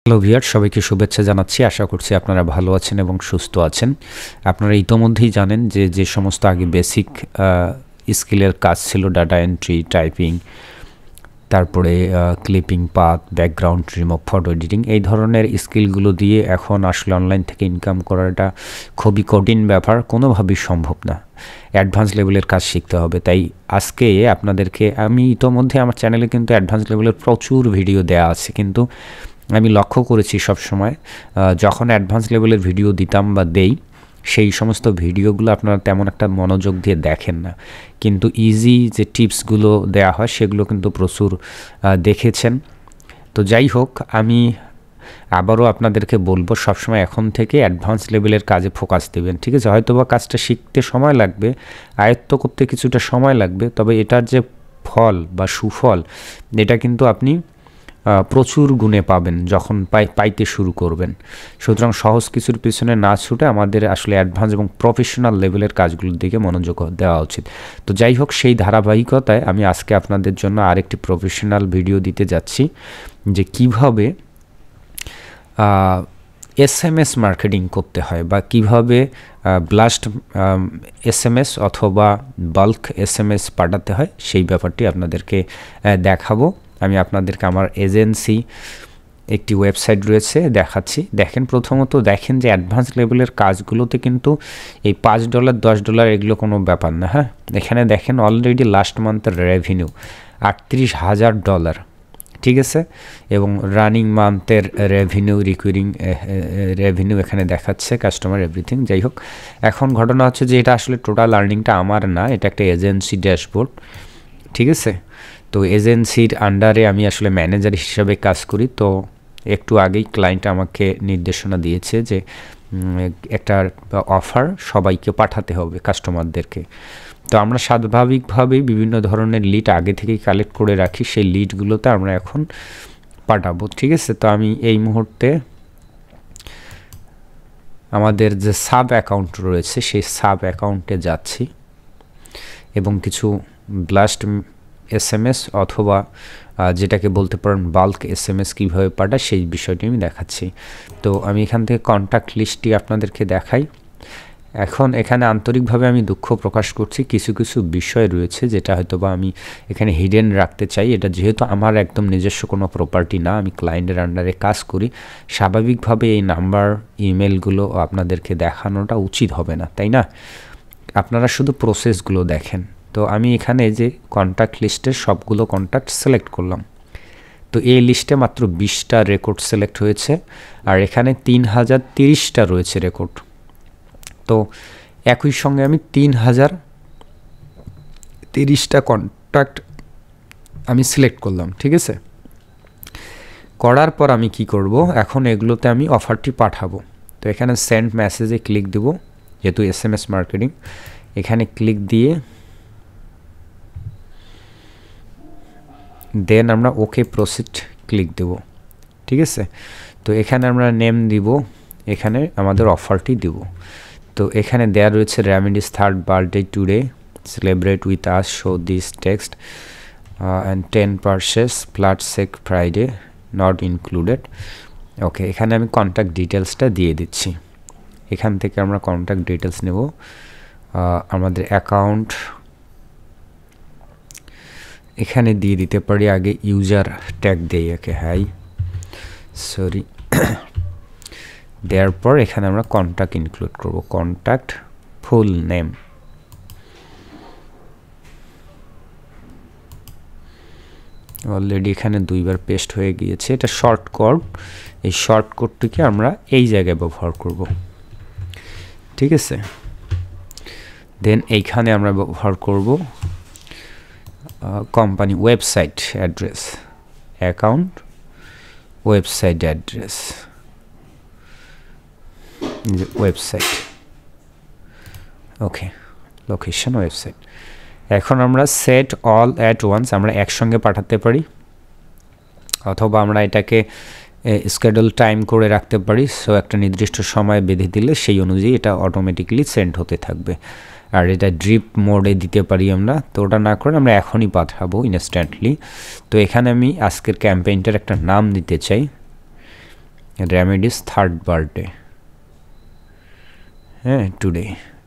Hello viewer, সবাইকে শুভেচ্ছা জানাচ্ছি। আশা করছি আপনারা ভালো আছেন এবং সুস্থ আছেন। আপনারা ইতোমধ্যেই জানেন যে সমস্ত আগে বেসিক স্কিলের কাজ ছিল, ডাটা এন্ট্রি, টাইপিং, তারপরে clipping path, background remove, photo editing, এই ধরনের স্কিলগুলো দিয়ে এখন আসলে অনলাইন থেকে ইনকাম করাটা খুবই কঠিন ব্যাপার, কোনোভাবেই সম্ভব না। অ্যাডভান্স লেভেলের কাজ শিখতে হবে। তাই আজকে আপনাদেরকে আমি ইতোমধ্যে আমার চ্যানেলে কিন্তু অ্যাডভান্স লেভেলের প্রচুর ভিডিও দেওয়া আছে, কিন্তু আমি লক্ষ্য করেছি সবসময় যখন অ্যাডভান্স লেভেলের ভিডিও দিতাম বা দেই, সেই সমস্ত ভিডিওগুলো আপনারা তেমন একটা মনোযোগ দিয়ে দেখেন না, কিন্তু ইজি যে টিপসগুলো দেয়া হয় সেগুলো কিন্তু প্রচুর দেখেছেন। তো যাই হোক, আমি আবারও আপনাদেরকে বলবো সবসময় এখন থেকে অ্যাডভান্স লেভেলের কাজে ফোকাস দেবেন, ঠিক আছে? হয়তোবা কাজটা শিখতে সময় লাগবে, আয়ত্ত করতে কিছুটা সময় লাগবে, তবে এটার যে ফল বা সুফল এটা কিন্তু আপনি প্রচুর গুণে পাবেন যখন পাইতে শুরু করবেন। সুতরাং সহজ কিছুর পিছনে না ছুটে আমাদের আসলে অ্যাডভান্স এবং প্রফেশনাল লেভেলের কাজগুলোর দিকে মনোযোগ দেওয়া উচিত। তো যাই হোক, সেই ধারাবাহিকতায় আমি আজকে আপনাদের জন্য আরেকটি প্রফেশনাল ভিডিও দিতে যাচ্ছি, যে কিভাবে SMS মার্কেটিং করতে হয় বা কিভাবে ব্লাস্ট SMS অথবা বাল্ক SMS পাঠাতে হয়, সেই ব্যাপারটি আপনাদেরকে দেখাবো। আমি আপনাদেরকে আমার এজেন্সি একটি ওয়েবসাইট রয়েছে দেখাচ্ছি। দেখেন, প্রথমত দেখেন যে অ্যাডভান্স লেভেলের কাজগুলোতে কিন্তু এই $5 $10 এগুলো কোনো ব্যাপার না। হ্যাঁ, এখানে দেখেন অলরেডি লাস্ট মান্থের রেভিনিউ $38,000, ঠিক আছে? এবং রানিং মান্থের রেভিনিউ, রিকুইরিং রেভিনিউ এখানে দেখাচ্ছে, কাস্টমার এভরিথিং। যাই হোক, এখন ঘটনা হচ্ছে যে এটা আসলে টোটাল আর্নিংটা আমার না, এটা একটা এজেন্সি ড্যাশবোর্ড, ঠিক আছে? তো এজেন্সির আন্ডারে আমি আসলে ম্যানেজার হিসাবে কাজ করি। তো একটু আগেই ক্লায়েন্ট আমাকে নির্দেশনা দিয়েছে যে একটা অফার সবাইকে পাঠাতে হবে, কাস্টমারদেরকে। তো আমরা স্বাভাবিকভাবেই বিভিন্ন ধরনের লিড আগে থেকেই কালেক্ট করে রাখি, সেই লিডগুলোতে আমরা এখন পাঠাবো, ঠিক আছে? তো আমি এই মুহূর্তে আমাদের যে সাব অ্যাকাউন্ট রয়েছে সেই সাব অ্যাকাউন্টে যাচ্ছি এবং কিছু ব্লাস্ট SMS অথবা যেটাকে বলতে পারেন বাল্ক SMS কীভাবে পাঠায় সেই বিষয়টি আমি দেখাচ্ছি। তো আমি এখান থেকে কন্ট্যাক্ট লিস্টটি আপনাদেরকে দেখাই। এখন এখানে আন্তরিকভাবে আমি দুঃখ প্রকাশ করছি, কিছু কিছু বিষয় রয়েছে যেটা হয়তোবা আমি এখানে হিডেন রাখতে চাই। এটা যেহেতু আমার একদম নিজস্ব কোনো প্রপার্টি না, আমি ক্লায়েন্টের আন্ডারে কাজ করি, স্বাভাবিকভাবে এই নাম্বার, ইমেলগুলো আপনাদেরকে দেখানোটা উচিত হবে না, তাই না? আপনারা শুধু প্রসেসগুলো দেখেন। তো আমি এখানে যে কন্ট্যাক্ট লিস্টের সবগুলো কন্ট্যাক্ট সিলেক্ট করলাম। তো এই লিস্টে মাত্র 20টা রেকর্ড সিলেক্ট হয়েছে, আর এখানে 3030টা রয়েছে রেকর্ড। তো একই সঙ্গে আমি 3030টা কন্ট্যাক্ট আমি সিলেক্ট করলাম, ঠিক আছে? করার পর আমি কি করব, এখন এগুলোতে আমি অফারটি পাঠাবো। তো এখানে সেন্ড মেসেজে ক্লিক দেব, যেহেতু SMS মার্কেটিং, এখানে ক্লিক দিয়ে দেন আমরা ওকে প্রসিড ক্লিক দেব, ঠিক আছে? তো এখানে আমরা নেম দিব, এখানে আমাদের অফারটি দিব। তো এখানে দেয়া রয়েছে remedies 3rd birthday today, celebrate with us, show this text and 10 purchase flat check Friday not included. Okay, এখানে আমি কন্ট্যাক্ট ডিটেলসটা দিয়ে দিচ্ছি। এখান থেকে আমরা কন্ট্যাক্ট ডিটেলস নেব, আমাদের অ্যাকাউন্ট এখানে দিয়ে দিতে পারি। আগে ইউজার ট্যাগ দেই, একে হাই সরি দেওয়ার পর এখানে আমরা কন্ট্যাক্ট ইনক্লুড করব, কন্ট্যাক্ট ফুল নেম। অলরেডি এখানে 2বার পেস্ট হয়ে গিয়েছে, এটা শর্ট কোড। এই শর্ট কোডটিকে আমরা এই জায়গায় ব্যবহার করব, ঠিক আছে? দেন এইখানে আমরা ব্যবহার করব company website address, account website address, website, okay, location website. এখন আমরা সেট অল অ্যাট ওয়ান্স আমরা একসঙ্গে পাঠাতে পারি, অথবা আমরা এটাকে স্কেডিউল টাইম করে রাখতে পারি। সো একটা নির্দিষ্ট সময় বেঁধে দিলে সেই অনুযায়ী এটা অটোমেটিক্যালি সেন্ড হতে থাকবে। আর এটা ড্রিপ মোডে দিতে পারি আমরা, তো ওটা না করে আমরা এখনই পাঠাবো ইনস্ট্যান্টলি। তো এখানে আমি আজকের ক্যাম্পেইনটার একটা নাম দিতে চাই, রেমেডিস থার্ড বার্থডে, হ্যাঁ টুডে,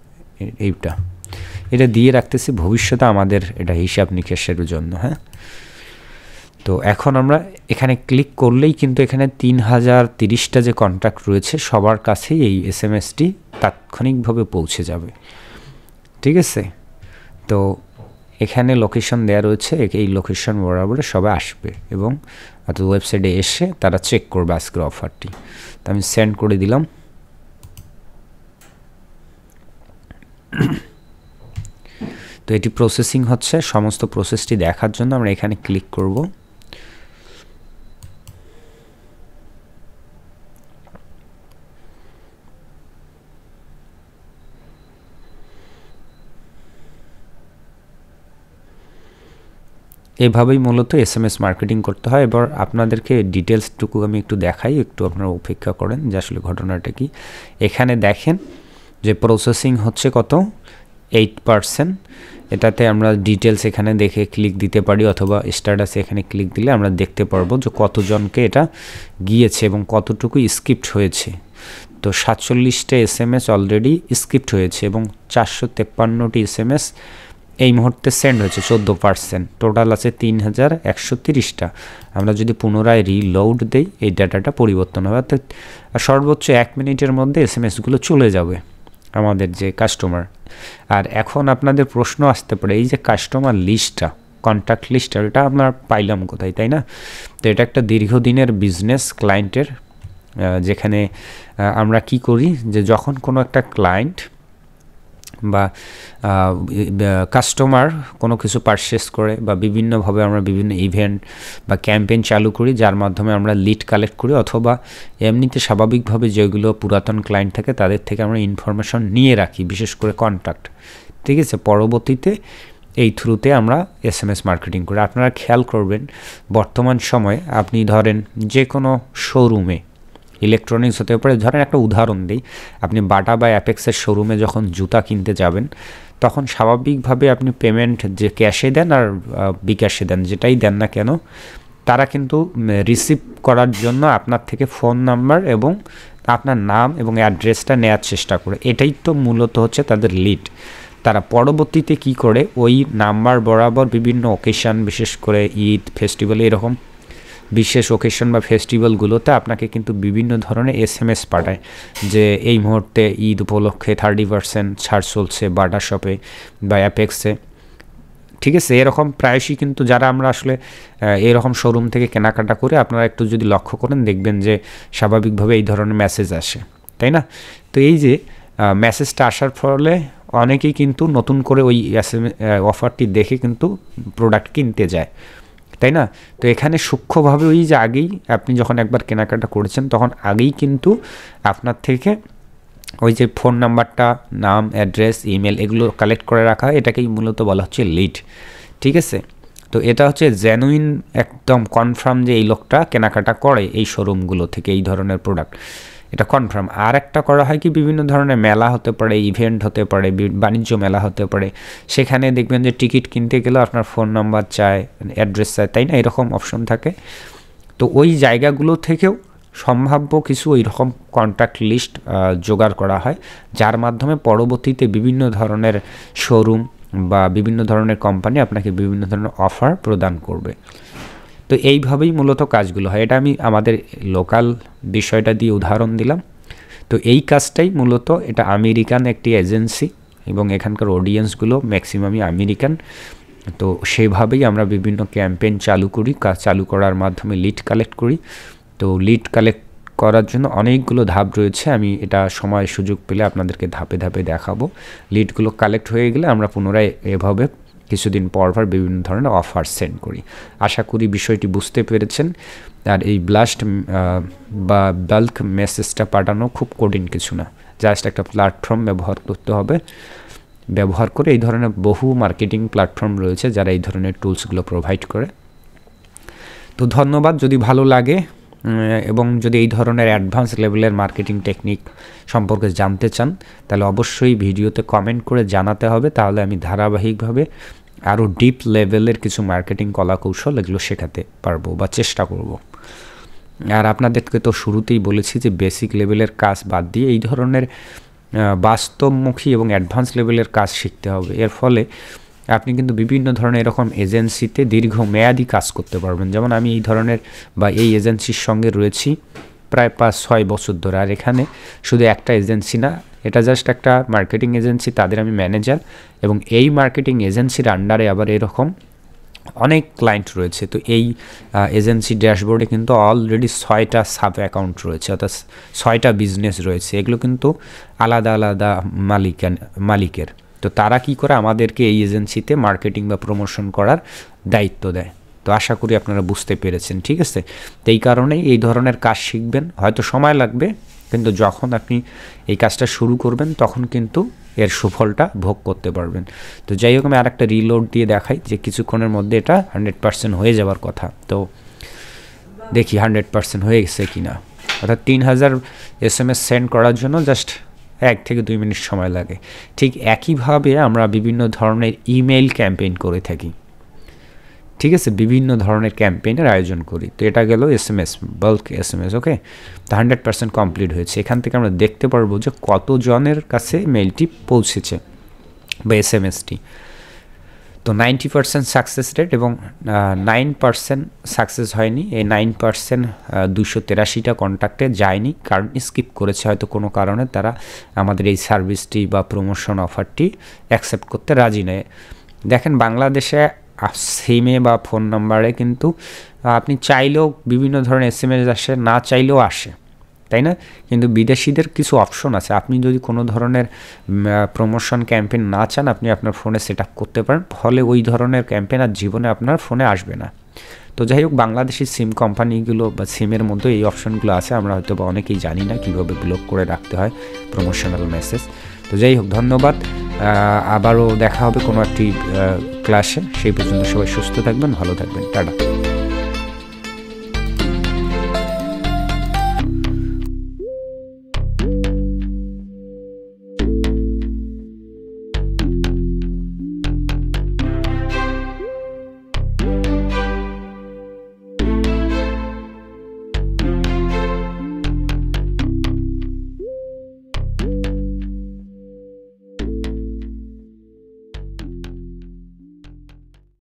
এটা দিয়ে রাখতেছি ভবিষ্যতে আমাদের এটা হিসাব নিকেশের জন্য। হ্যাঁ, তো এখন আমরা এখানে ক্লিক করলেই কিন্তু এখানে 3030টা যে কন্ট্যাক্ট রয়েছে সবার কাছেই এই এসএমএসটি তাৎক্ষণিকভাবে পৌঁছে যাবে। ঠিক আছে, তো এখানে লোকেশন দেওয়া রয়েছে, এই লোকেশন বরাবরে সবাই আসবে এবং অর্থাৎ ওয়েবসাইটে এসে তারা চেক করবে আজকের অফারটি। তো আমি সেন্ড করে দিলাম। তো এটি প্রসেসিং হচ্ছে, সমস্ত প্রসেসটি দেখার জন্য আমরা এখানে ক্লিক করব। এভাবেই মূলত এসএমএস মার্কেটিং করতে হয়। এবার আপনাদেরকে ডিটেলসটুকু আমি একটু দেখাই, একটু আপনারা অপেক্ষা করেন যে আসলে ঘটনাটা কি। এখানে দেখেন যে প্রসেসিং হচ্ছে কত, 8%। এটাতে আমরা ডিটেলস এখানে দেখে ক্লিক দিতে পারি, অথবা স্ট্যাটাসে এখানে ক্লিক দিলে আমরা দেখতে পারবো যে কতজনকে এটা গিয়েছে এবং কতটুকু স্কিপ্ট হয়েছে। তো 47টা এসএমএস অলরেডি স্কিপ্ট হয়েছে এবং 453টি এসএমএস এই মুহূর্তে সেন্ড হয়েছে, 14%। টোটাল আছে 3130টা। আমরা যদি পুনরায় রিলোড দেই এই ডাটাটা পরিবর্তন হবে, অর্থাৎ সর্বোচ্চ 1 মিনিটের মধ্যে এসএমএসগুলো চলে যাবে আমাদের যে কাস্টমার। আর এখন আপনাদের প্রশ্ন আসতে পারে, এই যে কাস্টমার লিস্টটা, কন্ট্যাক্ট লিস্টটা, এটা আমরা পাইলাম কোথায়, তাই না? তো এটা একটা দীর্ঘদিনের বিজনেস ক্লায়েন্টের, যেখানে আমরা কি করি যে যখন কোনো একটা ক্লায়েন্ট বা কাস্টমার কোনো কিছু পারচেস করে বা বিভিন্নভাবে আমরা বিভিন্ন ইভেন্ট বা ক্যাম্পেইন চালু করি যার মাধ্যমে আমরা লিড কালেক্ট করি, অথবা এমনিতে স্বাভাবিকভাবে যেগুলো পুরাতন ক্লায়েন্ট থাকে তাদের থেকে আমরা ইনফরমেশন নিয়ে রাখি, বিশেষ করে কন্ট্যাক্ট। ঠিক আছে, পরবর্তীতে এই থ্রুতে আমরা এসএমএস মার্কেটিং করি। আপনারা খেয়াল করবেন বর্তমান সময়ে আপনি ধরেন যে কোনো শোরুমে, ইলেকট্রনিক্স হতে পারে, ধরেন একটা উদাহরণ দিই, আপনি বাটা বা অ্যাপেক্সের শোরুমে যখন জুতা কিনতে যাবেন তখন স্বাভাবিকভাবে আপনি পেমেন্ট যে ক্যাশে দেন আর বিকাশে দেন, যেটাই দেন না কেন, তারা কিন্তু রিসিভ করার জন্য আপনার থেকে ফোন নাম্বার এবং আপনার নাম এবং অ্যাড্রেসটা নেওয়ার চেষ্টা করে। এটাই তো মূলত হচ্ছে তাদের লিড। তারা পরবর্তীতে কি করে, ওই নাম্বার বরাবর বিভিন্ন অকেশান, বিশেষ করে ঈদ, ফেস্টিভ্যাল, এরকম বিশেষ অকেশন বা ফেস্টিভ্যালগুলোতে আপনাকে কিন্তু বিভিন্ন ধরনের এসএমএস পাঠায় যে এই মুহূর্তে ঈদ উপলক্ষে 30% ছাড় চলছে বাটা শপে বা অ্যাপেক্সে। ঠিক আছে, এরকম প্রায়শই কিন্তু যারা আমরা আসলে এরকম শোরুম থেকে কেনাকাটা করে, আপনারা একটু যদি লক্ষ্য করেন দেখবেন যে স্বাভাবিকভাবে এই ধরনের মেসেজ আসে, তাই না? তো এই যে মেসেজটা আসার ফলে অনেকেই কিন্তু নতুন করে ওই অফারটি দেখে কিন্তু প্রোডাক্ট কিনতে যায়, তাই না? তো এখানে সূক্ষ্মভাবে ওই যে আগেই আপনি যখন একবার কেনাকাটা করেছেন তখন আগেই কিন্তু আপনার থেকে ওই যে ফোন নাম্বারটা, নাম, অ্যাড্রেস, ইমেল এগুলো কালেক্ট করে রাখা হয়, এটাকেই মূলত বলা হচ্ছে লিড। ঠিক আছে, তো এটা হচ্ছে জেনুইন, একদম কনফার্ম যে এই লোকটা কেনাকাটা করে এই শোরুমগুলো থেকে এই ধরনের প্রোডাক্ট, এটা কনফার্ম। আর একটা করা হয় কি, বিভিন্ন ধরনের মেলা হতে পারে, ইভেন্ট হতে পারে, বাণিজ্য মেলা হতে পারে, সেখানে দেখবেন যে টিকিট কিনতে গেলেও আপনার ফোন নাম্বার চায়, অ্যাড্রেস চায়, তাই না? এরকম অপশন থাকে। তো ওই জায়গাগুলো থেকেও সম্ভাব্য কিছু ওই রকম কন্ট্যাক্ট লিস্ট জোগাড় করা হয়, যার মাধ্যমে পরবর্তীতে বিভিন্ন ধরনের শোরুম বা বিভিন্ন ধরনের কোম্পানি আপনাকে বিভিন্ন ধরনের অফার প্রদান করবে। তো এইভাবেই মূলত কাজগুলো হয়। এটা আমি আমাদের লোকাল বিষয়টা দিয়ে উদাহরণ দিলাম। তো এই কাজটাই মূলত, এটা আমেরিকান একটি এজেন্সি এবং এখানকার অডিয়েন্সগুলো ম্যাক্সিমামই আমেরিকান। তো সেইভাবেই আমরা বিভিন্ন ক্যাম্পেইন চালু করি, কাজ চালু করার মাধ্যমে লিড কালেক্ট করি। তো লিড কালেক্ট করার জন্য অনেকগুলো ধাপ রয়েছে, আমি এটা সময় সুযোগ পেলে আপনাদেরকে ধাপে ধাপে দেখাবো। লিডগুলো কালেক্ট হয়ে গেলে আমরা পুনরায় এভাবে কিছুদিন পর বিভিন্ন ধরনের অফার সেন্ড করি। আশা করি বিষয়টি বুঝতে পেরেছেন। আর এই ব্লাস্ট বা বাল্ক মেসেজটা পাঠানো খুব কঠিন কিছু না, জাস্ট একটা প্ল্যাটফর্ম ব্যবহার করতে হবে। ব্যবহার করে এই ধরনের বহু মার্কেটিং প্ল্যাটফর্ম রয়েছে যারা এই ধরনের টুলসগুলো প্রোভাইড করে। তো ধন্যবাদ। যদি ভালো লাগে এবং যদি এই ধরনের অ্যাডভান্স লেভেলের মার্কেটিং টেকনিক সম্পর্কে জানতে চান তাহলে অবশ্যই ভিডিওতে কমেন্ট করে জানাতে হবে, তাহলে আমি ধারাবাহিকভাবে আরও ডিপ লেভেলের কিছু মার্কেটিং কলাকৌশল এগুলো শেখাতে পারবো বা চেষ্টা করব। আর আপনাদেরকে তো শুরুতেই বলেছি যে বেসিক লেভেলের কাজ বাদ দিয়ে এই ধরনের বাস্তবমুখী এবং অ্যাডভান্স লেভেলের কাজ শিখতে হবে। এর ফলে আপনি কিন্তু বিভিন্ন ধরনের এরকম এজেন্সিতে দীর্ঘমেয়াদী কাজ করতে পারবেন। যেমন আমি এই ধরনের বা এই এজেন্সির সঙ্গে রয়েছি প্রায় 5-6 বছর ধরে। আর এখানে শুধু একটা এজেন্সি না, এটা জাস্ট একটা মার্কেটিং এজেন্সি, তাদের আমি ম্যানেজার, এবং এই মার্কেটিং এজেন্সির আন্ডারে আবার এরকম অনেক ক্লায়েন্ট রয়েছে। তো এই এজেন্সি ড্যাশবোর্ডে কিন্তু অলরেডি 6টা সাব অ্যাকাউন্ট রয়েছে, অর্থাৎ 6টা বিজনেস রয়েছে। এগুলো কিন্তু আলাদা আলাদা মালিকের। তো তারা কি করে আমাদেরকে এই এজেন্সিতে মার্কেটিং বা প্রমোশন করার দায়িত্ব দেয়। তো আশা করি আপনারা বুঝতে পেরেছেন, ঠিক আছে। তো এই কারণেই এই ধরনের কাজ শিখবেন, হয়তো সময় লাগবে, কিন্তু যখন আপনি এই কাজটা শুরু করবেন তখন কিন্তু এর সুফলটা ভোগ করতে পারবেন। তো যাই হোক, আমি আরেকটা রিলোড দিয়ে দেখাই যে কিছুক্ষণের মধ্যে এটা 100% হয়ে যাওয়ার কথা। তো দেখি 100% হয়ে গেছে কি না। অর্থাৎ 3000 SMS সেন্ড করার জন্য জাস্ট 1 থেকে 2 মিনিট সময় লাগে। ঠিক একইভাবে আমরা বিভিন্ন ধরনের ইমেইল ক্যাম্পেইন করে থাকি, ঠিক আছে, বিভিন্ন ধরনের ক্যাম্পেইনের আয়োজন করি। তো এটা গেল SMS, বাল্ক SMS, ওকে। তো 100% কমপ্লিট হয়েছে। এখান থেকে আমরা দেখতে পারবো যে কতজনের কাছে মেইলটি পৌঁছেছে বা SMSটি। তো 90% সাকসেস রেট এবং 9% সাকসেস হয়নি। এই 9% 283টা কন্ট্যাক্টে যায়নি, কারণ স্কিপ করেছে হয়তো কোনো কারণে, তারা আমাদের এই সার্ভিসটি বা প্রমোশন অফারটি অ্যাকসেপ্ট করতে রাজি নেয়। দেখেন, বাংলাদেশে সিমে বা ফোন নাম্বারে কিন্তু আপনি চাইলেও বিভিন্ন ধরনের SMS আসে, না চাইলেও আসে, তাই না? কিন্তু বিদেশিদের কিছু অপশন আছে। আপনি যদি কোনো ধরনের প্রমোশন ক্যাম্পেইন না চান, আপনি আপনার ফোনে সেট আপ করতে পারেন, ফলে ওই ধরনের ক্যাম্পেইন আর জীবনে আপনার ফোনে আসবে না। তো যাই হোক, বাংলাদেশি সিম কোম্পানিগুলো বা সিমের মধ্যে এই অপশনগুলো আছে, আমরা হয়তো বা অনেকেই জানি না কীভাবে ব্লক করে রাখতে হয় প্রমোশনাল মেসেজ। তো যাই হোক, ধন্যবাদ। আবারও দেখা হবে কোনো একটি ক্লাসে। সেই পর্যন্ত সবাই সুস্থ থাকবেন, ভালো থাকবেন, টাটা।